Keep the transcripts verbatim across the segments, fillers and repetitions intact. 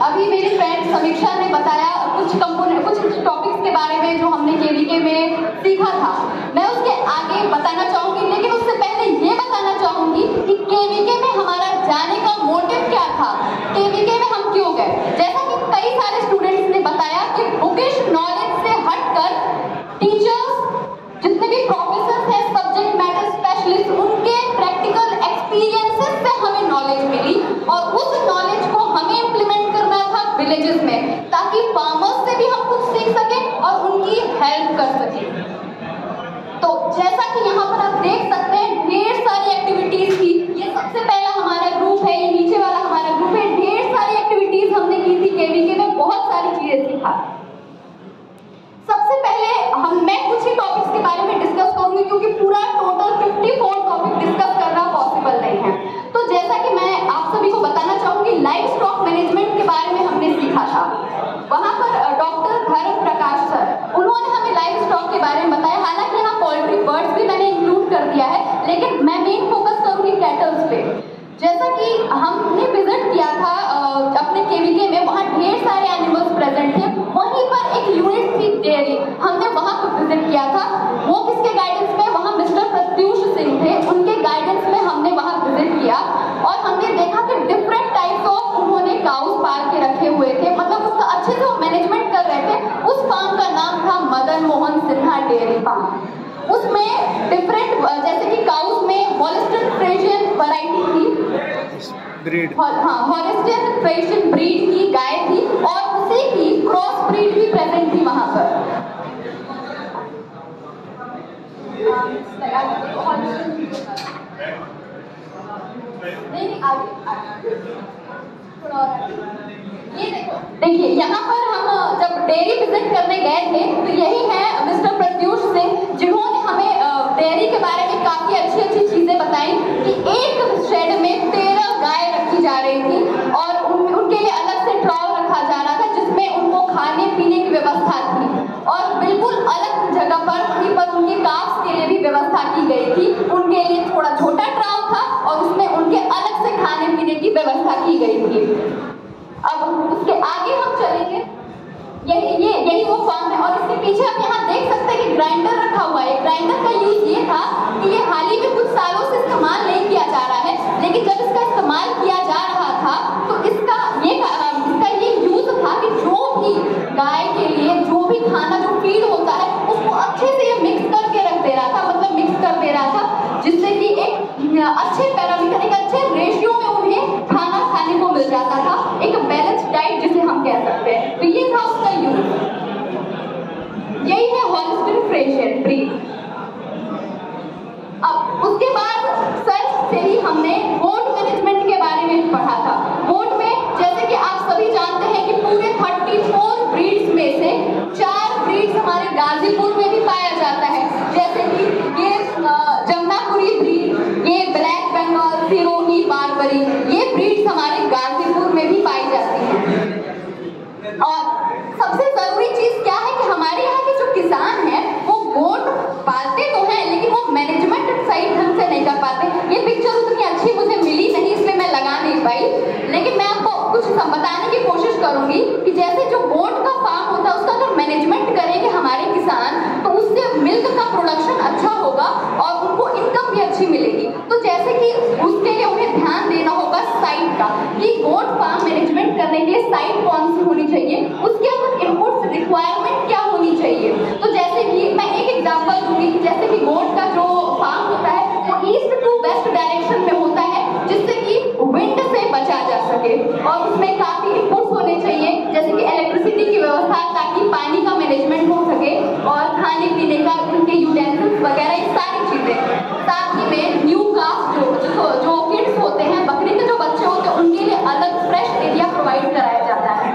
अभी मेरी फ्रेंड समीक्षा ने बताया कुछ कंपोनेंट कुछ टॉपिक्स के बारे में जो हमने केवीके में सीखा था। मैं उसके आगे बताना चाहूँगी, लेकिन उससे पहले ये बताना चाहूँगी कि केवीके में हमारा जाने का मोटिव क्या था, केवीके में हम क्यों गए। जैसा कि कई सारे स्टूडेंट्स ने बताया कि बुकिश नॉलेज से हटकर टीचर्स जितने भी प्रोफेसर हैं, सब्जेक्ट मैटर स्पेशलिस्ट, उनके प्रैक्टिकल एक्सपीरियंसेस से हमें नॉलेज मिली और उस नॉलेज को हमें इम्प्लीमेंट करना था विलेजेस में, ताकि फार्मर्स से भी हम कुछ सीख सकें और उनकी हेल्प कर सकें। तो जैसा कि यहाँ पर आप देख सकते हैं ढेर सारी एक्टिविटीज थी। ये सबसे पहला हमारा ग्रुप है, ये नीचे वाला हमारा ग्रुप है। ढेर सारी एक्टिविटीज हमने की थी केवीके में, बहुत सारी चीजें सीखा। सबसे पहले हम मैं कुछ ही टॉपिक्स के बारे में डिस्कस करूंगी, क्योंकि पूरा टोटल चौवन टॉपिक डिस्कस करना पॉसिबल नहीं है। तो जैसा कि मैं आप सभी को बताना चाहूंगी, लाइफ स्टॉक मैनेजमेंट के बारे में हमने सीखा था। वहां पर डॉक्टर धर्म प्रकाश सर, उन्होंने हमें लाइफ स्टॉक के बारे में बताया। हालांकि यहाँ पोल्ट्री बर्ड्स भी मैंने इंक्लूड कर दिया है, लेकिन मैं मेन फोकस करूंगी कैटल्स पे। जैसा कि हमने विजिट किया था अपने केवीके में, वहाँ ढेर सारे एनिमल्स प्रेजेंट थे। वहीं पर एक यूनिट थी डेयरी, हमने वहाँ पर विजिट किया था। वो किसके गाइडेंस में? वहाँ मिस्टर प्रत्युष सिंह थे, उनके गाइडेंस में हमने वहाँ विजिट किया और हमने देखा कि डिफरेंट टाइप्स ऑफ उन्होंने काउस पाल के रखे हुए थे, मतलब उसका अच्छे से वो मैनेजमेंट कर रहे थे। उस फार्म का नाम था मदन मोहन सिन्हा डेयरी फार्म। उसमें डिफरेंट जैसे कि काउस में हॉलिस्टियन फ्रिजियन वैरायटी थी, ब्रीड, हाँ हॉलिस्टियन फ्रिजियन ब्रीड की गाय थी और उसी की क्रॉस ब्रीड भी प्रेजेंट थी वहां पर। नहीं आगे थोड़ा ये देखो, देखिए यहाँ पर हम जब डेयरी विजिट करने गए थे तो यही है मिस्टर प्रत्युष सिंह, जिन्होंने हमें डेयरी के बारे में काफी अच्छी अच्छी चीजें बताई कि एक शेड में तेरह गाय रखी जा रही थी और उन, उनके लिए अलग से ट्रॉल रखा जा रहा था, जिसमें उनको खाने पीने की व्यवस्था थी और बिल्कुल अलग जगह पर वहीं पर उनके काफ्स के लिए भी व्यवस्था की गई थी। उनके लिए थोड़ा छोटा ट्रॉल था और उसमें उनके अलग से खाने पीने की व्यवस्था की गई थी। अब उसके आगे हम चलेंगे, यही ये यही वो फार्म है और इसके पीछे आप यहाँ देख सकते हैं कि ग्राइंडर रखा हुआ है। ग्राइंडर का यूज ये था कि ये हाल ही में कुछ सालों से इस्तेमाल नहीं किया जा रहा है, लेकिन जब इसका इस्तेमाल किया जा रहा था तो इसका ये इसका ये यूज था कि जो भी गाय के लिए जो भी खाना जो फीड होता है उसको अच्छे से ये मिक्स करके रख दे रहा था, मतलब मिक्स कर दे रहा था, जिससे कि एक अच्छे पैरामीटर, एक अच्छे रेशियो में उन्हें खाना खाने को मिल जाता था, एक बैलेंस डाइट जिसे हम कह सकते हैं। तो ये था उसका यूज, यही है हॉलिस्टियन फ्रिजियन ब्रीड। अब उसके बाद सर्च से ही हमने गोट मैनेजमेंट के बारे में पढ़ा था। गोट में जैसे कि आप सभी जानते हैं कि पूरे चौंतीस ब्रीड्स में से चार ब्रीड्स हमारे गाजीपुर में भी पाया जाता है, जैसे कि ये जमुनापुरी ब्रीड, ये ब्लैक बंगाल, सिरोही, बारबरी, ये ब्रीड्स हमारे गाजीपुर में भी पाई जाती हैं। और सबसे जरूरी चीज क्या है कि हमारे यहाँ के जो किसान हैं वो गोट पालते तो हैं, लेकिन वो मैनेजमेंट सही ढंग से नहीं कर पाते। ये पिक्चर उतनी अच्छी मुझे मिली नहीं, इसलिए मैं लगा नहीं पाई, लेकिन मैं आपको कुछ बताने की कोशिश करूंगी कि जैसे जो गोट का फार्म होता है उसका अगर मैनेजमेंट करेंगे हमारे किसान तो उससे मिल्क का प्रोडक्शन अच्छा होगा और उनको इनकम भी अच्छी मिलेगी। तो जैसे कि उसके लिए उन्हें ध्यान देना होगा साइट का, कि गोट फार्म मैनेजमेंट करने के लिए साइट कौन सी होनी चाहिए, उसके अंदर इनपुट्स रिक्वायरमेंट क्या होनी चाहिए। तो जैसे कि मैं एक एग्जांपल दूंगी कि जैसे कि गोट का जो फार्म होता है वो ईस्ट टू वेस्ट डायरेक्शन में होता है, जिससे कि विंड से बचा जा सके और उसमें काफी इनपुट्स होने चाहिए, जैसे कि इलेक्ट्रिसिटी की व्यवस्था, ताकि पानी का मैनेजमेंट हो सके और खाने पीने का उनके यूटेंसिल्स वगैरह ये सारी चीजें। साथ ही में न्यू कास्ट जो जो, जो किड्स होते हैं, बकरी के जो बच्चे होते हैं, उनके लिए अलग फ्रेश एरिया प्रोवाइड कराया जाता है।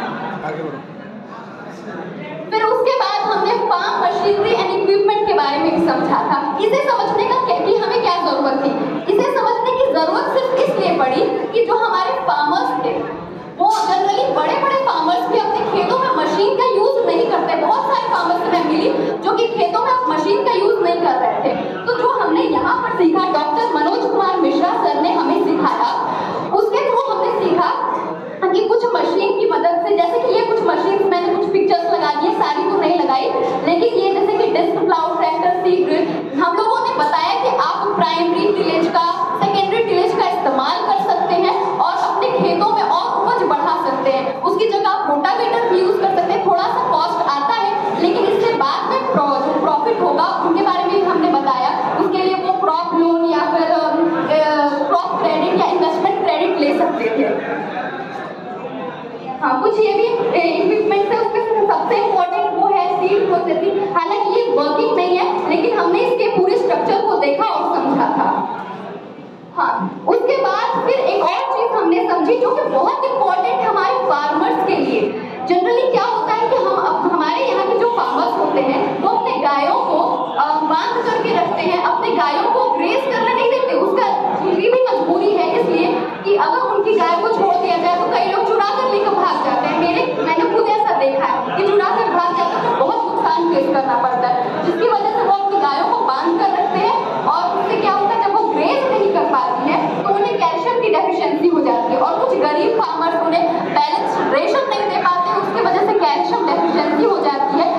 फिर उसके बाद हमने फार्म मशीनरी एंड इक्विपमेंट के बारे में भी समझा था। इसे समझने का कि हमें क्या जरूरत थी, इसे समझने की जरूरत सिर्फ इसलिए पड़ी कि जो हमारे फार्मर्स थे वो जनरली बड़े बड़े फार्मर्स भी अपने खेतों में मशीन का यूज नहीं करते। बहुत सारे फार्मर्स मैं मिली जो कि खेतों में मशीन का यूज नहीं कर रहे थे। तो जो हमने यहाँ पर सीखा, डॉक्टर मनोज कुमार मिश्रा सर ने हमें सिखाया, उसके थ्रू हमने सीखा कि कुछ मशीन की मदद से सकते हैं, उसकी जगह आप रोटावेटर भी यूज कर सकते हैं। थोड़ा सा कॉस्ट आता है, लेकिन इससे बाद में प्रो, जो प्रॉफिट होगा उनके बारे में भी हमने बताया। उसके लिए वो क्रॉप लोन या फिर क्रॉप क्रेडिट या इन्वेस्टमेंट क्रेडिट ले सकते थे। हाँ, कुछ ये भी इक्विपमेंट है, उसमें सबसे इम्पोर्टेंट वो है सीड प्रोसेसिंग। हालांकि ये वर्किंग नहीं है, लेकिन हमने इसके पूरे स्ट्रक्चर को देखा और समझा था। हाँ, उसके बाद फिर एक और चीज हमने समझी जो कि बहुत इम्पोर्टेंट हमारे फार्मर्स के लिए। जनरली क्या होता है कि हम अब हमारे यहाँ के जो फार्मर्स होते हैं वो अपने गायों को बांध करके रखते हैं, अपने गायों को ग्रेज करने नहीं देते। उसका उनकी भी मजबूरी है, इसलिए कि अगर उनकी गाय को छोड़ दिया जाए तो कई लोग चुरा कर लेकर भाग जाते हैं। मेरे मैंने खुद ऐसा देखा है कि चुरा कर भाग जाते हैं तो बहुत नुकसान फेस करना पड़ता है, जिसकी वजह से वो अपनी गायों को बांध कर रखते हैं। और उससे क्या होता है, जब वो ग्रेज नहीं कर पाती है तो उन्हें कैल्शियम की डेफिशिएंसी हो जाती है, और कुछ गरीब फार्मर्स उन्हें बैलेंस रेशन नहीं दे पाते, उसकी वजह से कैल्शियम डेफिशिएंसी हो जाती है।